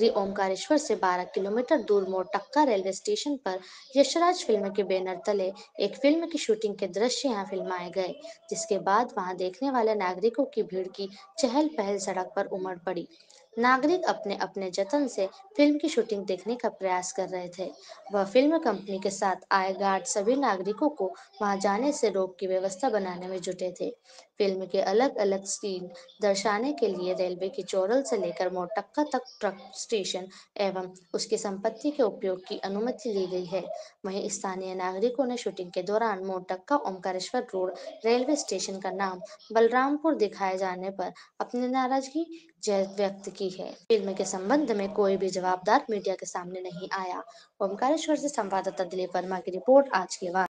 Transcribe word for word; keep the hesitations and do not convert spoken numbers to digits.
नगरी ओमकारेश्वर से बारह किलोमीटर दूर मोरटक्का रेलवे स्टेशन पर यशराज फिल्म के बैनर तले एक फिल्म की शूटिंग के दृश्य यहाँ फिल्माए गए, जिसके बाद वहां देखने वाले नागरिकों की भीड़ की चहल पहल सड़क पर उमड़ पड़ी। नागरिक अपने अपने जतन से फिल्म की शूटिंग देखने का प्रयास कर रहे थे। वह फिल्म कंपनी के साथ आए गार्ड सभी नागरिकों को वहां जाने से रोक की व्यवस्था बनाने में जुटे थे। फिल्म के अलग अलग सीन दर्शाने के लिए रेलवे की चोरल से लेकर मोरटक्का तक ट्रक स्टेशन एवं उसकी संपत्ति के उपयोग की अनुमति दी गई है। वहीं स्थानीय नागरिकों ने शूटिंग के दौरान Mortakka Omkareshwar road railway station का नाम बलरामपुर दिखाए जाने पर अपनी नाराजगी जय- व्यक्त की है। फिल्म के संबंध में कोई भी जवाबदार मीडिया के सामने नहीं आया। ओमकारेश्वर से संवाददाता दिलीप वर्मा की रिपोर्ट, आज के बाद।